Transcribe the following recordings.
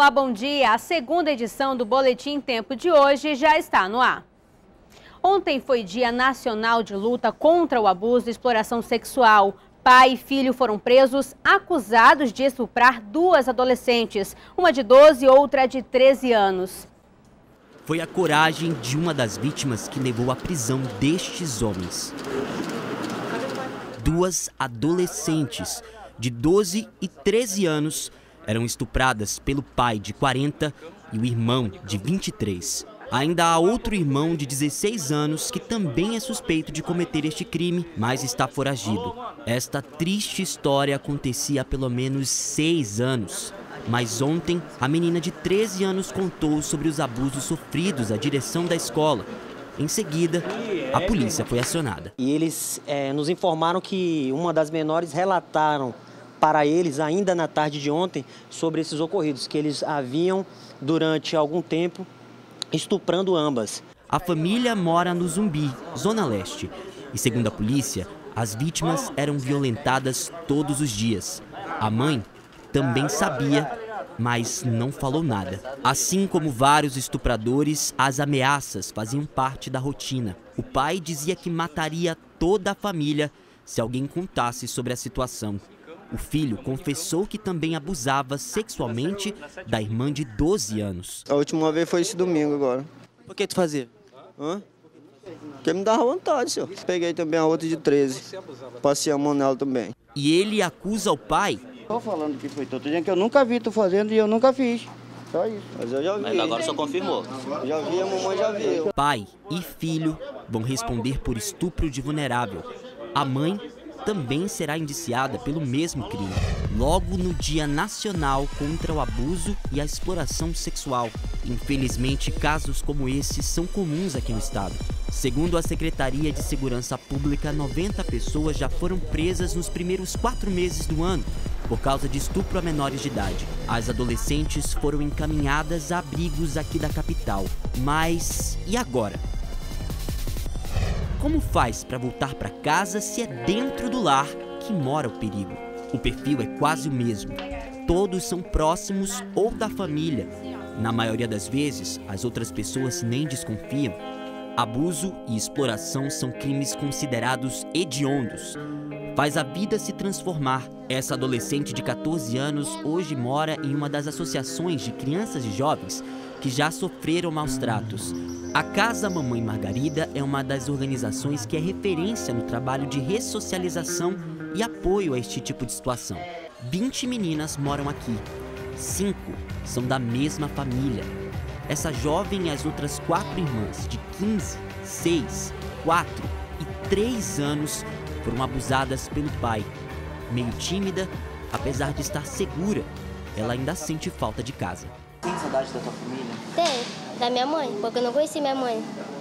Olá, bom dia. A segunda edição do Boletim Tempo de hoje já está no ar. Ontem foi Dia Nacional de Luta contra o Abuso e Exploração Sexual. Pai e filho foram presos acusados de estuprar duas adolescentes, uma de 12 e outra de 13 anos. Foi a coragem de uma das vítimas que levou à prisão destes homens. Duas adolescentes de 12 e 13 anos eram estupradas pelo pai de 40 e o irmão de 23. Ainda há outro irmão de 16 anos que também é suspeito de cometer este crime, mas está foragido. Esta triste história acontecia há pelo menos 6 anos. Mas ontem, a menina de 13 anos contou sobre os abusos sofridos à direção da escola. Em seguida, a polícia foi acionada. E eles nos informaram que uma das menores relataram para eles, ainda na tarde de ontem, sobre esses ocorridos, que eles haviam, durante algum tempo, estuprando ambas. A família mora no Zumbi, Zona Leste. E segundo a polícia, as vítimas eram violentadas todos os dias. A mãe também sabia, mas não falou nada. Assim como vários estupradores, as ameaças faziam parte da rotina. O pai dizia que mataria toda a família se alguém contasse sobre a situação. O filho confessou que também abusava sexualmente da irmã de 12 anos. A última vez foi esse domingo agora. Por que tu fazia? Porque me dava vontade, senhor. Peguei também a outra de 13. Passei a mão nela também. E ele acusa o pai. Estou falando que foi todo dia que eu nunca vi tu fazendo e eu nunca fiz. Só isso. Mas eu já vi. Mas agora só confirmou. Já vi, a mamãe já viu. Pai e filho vão responder por estupro de vulnerável. A mãe também será indiciada pelo mesmo crime, logo no Dia Nacional contra o Abuso e a Exploração Sexual. Infelizmente, casos como esse são comuns aqui no estado. Segundo a Secretaria de Segurança Pública, 90 pessoas já foram presas nos primeiros 4 meses do ano por causa de estupro a menores de idade. As adolescentes foram encaminhadas a abrigos aqui da capital. Mas e agora? Como faz para voltar para casa se é dentro do lar que mora o perigo? O perfil é quase o mesmo. Todos são próximos ou da família. Na maioria das vezes, as outras pessoas nem desconfiam. Abuso e exploração são crimes considerados hediondos. Faz a vida se transformar. Essa adolescente de 14 anos hoje mora em uma das associações de crianças e jovens que já sofreram maus tratos. A Casa Mamãe Margarida é uma das organizações que é referência no trabalho de ressocialização e apoio a este tipo de situação. 20 meninas moram aqui. 5 são da mesma família. Essa jovem e as outras 4 irmãs de 15, 6, 4 e 3 anos foram abusadas pelo pai. Meio tímida, apesar de estar segura, ela ainda sente falta de casa. Tem saudade da tua família? Tem, da minha mãe, porque eu não conheci minha mãe.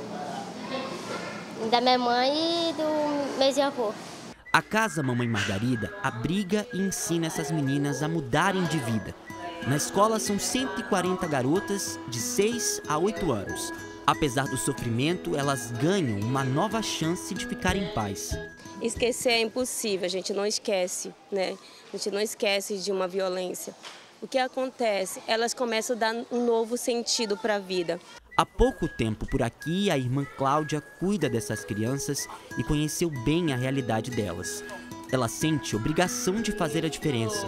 Da minha mãe e do meu avô. A Casa Mamãe Margarida abriga e ensina essas meninas a mudarem de vida. Na escola são 140 garotas de 6 a 8 anos. Apesar do sofrimento, elas ganham uma nova chance de ficar em paz. Esquecer é impossível, a gente não esquece, né? A gente não esquece de uma violência. O que acontece? Elas começam a dar um novo sentido para a vida. Há pouco tempo por aqui, a irmã Cláudia cuida dessas crianças e conheceu bem a realidade delas. Ela sente obrigação de fazer a diferença.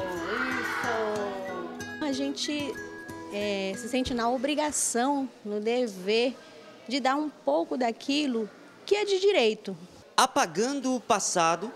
A gente se sente na obrigação, no dever, de dar um pouco daquilo que é de direito. Apagando o passado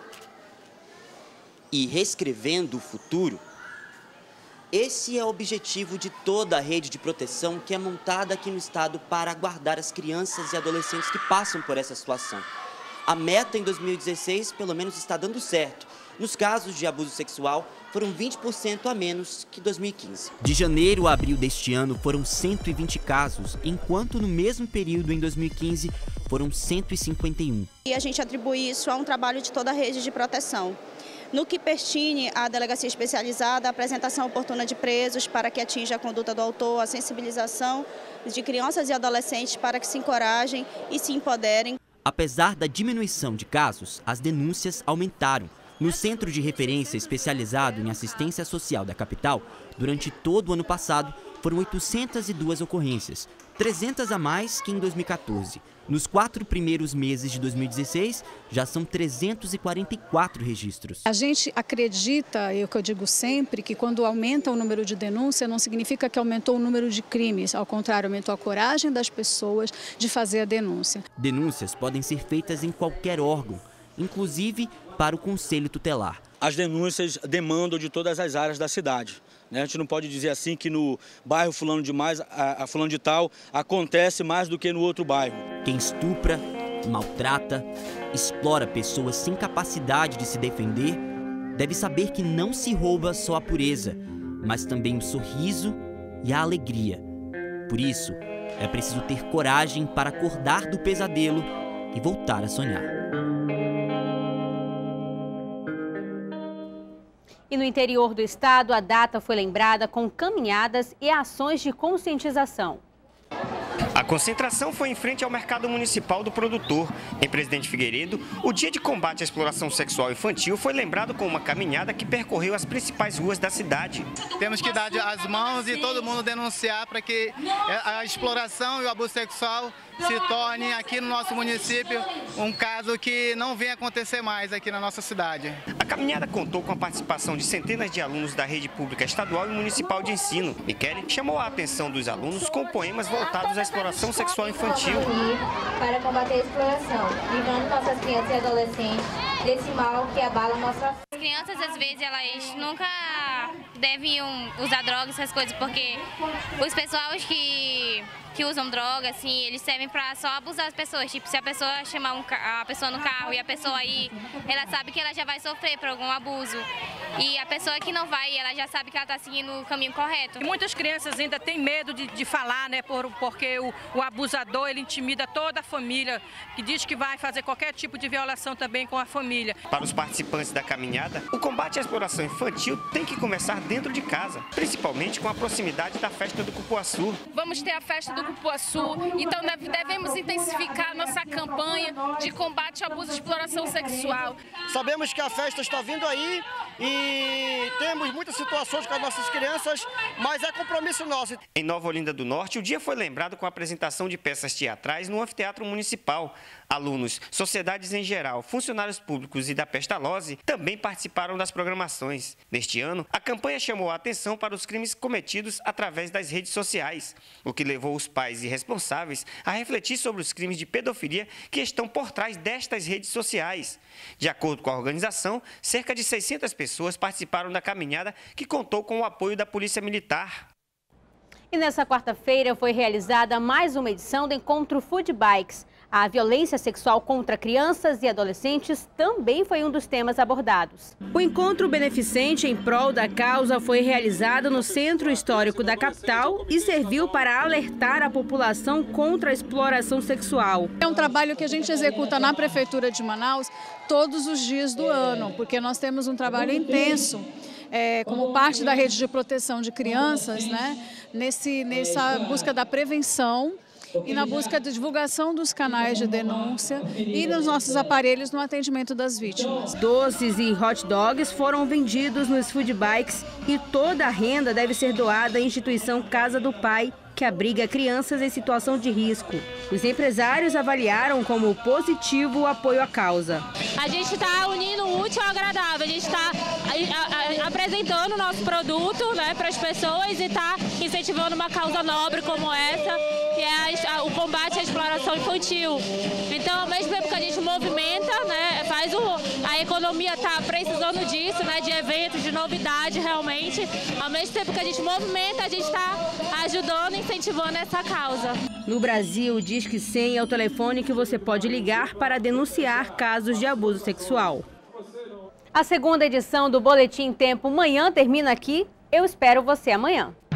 e reescrevendo o futuro, esse é o objetivo de toda a rede de proteção que é montada aqui no estado para guardar as crianças e adolescentes que passam por essa situação. A meta em 2016, pelo menos, está dando certo. Nos casos de abuso sexual, foram 20% a menos que 2015. De janeiro a abril deste ano, foram 120 casos, enquanto no mesmo período, em 2015, foram 151. E a gente atribui isso a um trabalho de toda a rede de proteção. No que pertine à delegacia especializada, a apresentação oportuna de presos para que atinja a conduta do autor, a sensibilização de crianças e adolescentes para que se encorajem e se empoderem. Apesar da diminuição de casos, as denúncias aumentaram. No Centro de Referência Especializado em Assistência Social da capital, durante todo o ano passado, foram 802 ocorrências, 300 a mais que em 2014. Nos 4 primeiros meses de 2016, já são 344 registros. A gente acredita, é o que eu digo sempre, que quando aumenta o número de denúncia, não significa que aumentou o número de crimes. Ao contrário, aumentou a coragem das pessoas de fazer a denúncia. Denúncias podem ser feitas em qualquer órgão, inclusive para o Conselho Tutelar. As denúncias demandam de todas as áreas da cidade. A gente não pode dizer assim que no bairro fulano de mais, a fulano de tal, acontece mais do que no outro bairro. Quem estupra, maltrata, explora pessoas sem capacidade de se defender, deve saber que não se rouba só a pureza, mas também o sorriso e a alegria. Por isso, é preciso ter coragem para acordar do pesadelo e voltar a sonhar. E no interior do estado, a data foi lembrada com caminhadas e ações de conscientização. A concentração foi em frente ao Mercado Municipal do Produtor. Em Presidente Figueiredo, o Dia de Combate à Exploração Sexual Infantil foi lembrado com uma caminhada que percorreu as principais ruas da cidade. Temos que dar as mãos e todo mundo denunciar para que a exploração e o abuso sexual se torne aqui no nosso município um caso que não venha acontecer mais aqui na nossa cidade. A caminhada contou com a participação de centenas de alunos da rede pública estadual e municipal de ensino. Michele chamou a atenção dos alunos com poemas voltados à exploração sexual infantil. Para combater a exploração, livrando nossas crianças e adolescentes desse mal que abala nossa... As crianças, às vezes, elas nunca devem usar drogas, essas coisas, porque os pessoal que usam droga, assim, eles servem pra só abusar as pessoas. Tipo, se a pessoa chamar a pessoa no carro e a pessoa aí, ela sabe que ela já vai sofrer por algum abuso. E a pessoa que não vai, ela já sabe que ela está seguindo o caminho correto. E muitas crianças ainda têm medo de falar, né, porque o abusador, ele intimida toda a família, que diz que vai fazer qualquer tipo de violação também com a família. Para os participantes da caminhada, o combate à exploração infantil tem que começar dentro de casa, principalmente com a proximidade da festa do Cupuaçu. Vamos ter a festa do Cupuaçu, então devemos intensificar nossa campanha de combate ao abuso e exploração sexual. Sabemos que a festa está vindo aí e temos muitas situações com as nossas crianças, mas é compromisso nosso. Em Nova Olinda do Norte, o dia foi lembrado com a apresentação de peças teatrais no Anfiteatro Municipal. Alunos, sociedades em geral, funcionários públicos e da Pestalozzi também participaram das programações. Neste ano, a campanha chamou a atenção para os crimes cometidos através das redes sociais, o que levou os pais e responsáveis a refletir sobre os crimes de pedofilia que estão por trás destas redes sociais. De acordo com a organização, cerca de 600 pessoas participaram da caminhada, que contou com o apoio da Polícia Militar. E nessa quarta-feira foi realizada mais uma edição do Encontro Food Bikes. A violência sexual contra crianças e adolescentes também foi um dos temas abordados. O encontro beneficente em prol da causa foi realizado no Centro Histórico da capital e serviu para alertar a população contra a exploração sexual. É um trabalho que a gente executa na Prefeitura de Manaus todos os dias do ano, porque nós temos um trabalho intenso. Como parte da rede de proteção de crianças, né, nessa busca da prevenção e na busca da divulgação dos canais de denúncia e nos nossos aparelhos no atendimento das vítimas. Doces e hot dogs foram vendidos nos food bikes e toda a renda deve ser doada à instituição Casa do Pai, que abriga crianças em situação de risco. Os empresários avaliaram como positivo o apoio à causa. A gente está unindo o útil ao agradável, a gente está apresentando o nosso produto, né, para as pessoas e está incentivando uma causa nobre como essa, que é o combate à exploração infantil. Então, ao mesmo tempo que a gente movimenta, né, a economia está precisando disso, né, de eventos, de novidade realmente. Ao mesmo tempo que a gente movimenta, a gente está ajudando e incentivando essa causa. No Brasil, o Disque 100 é o telefone que você pode ligar para denunciar casos de abuso sexual. A segunda edição do Boletim Tempo Manhã termina aqui. Eu espero você amanhã.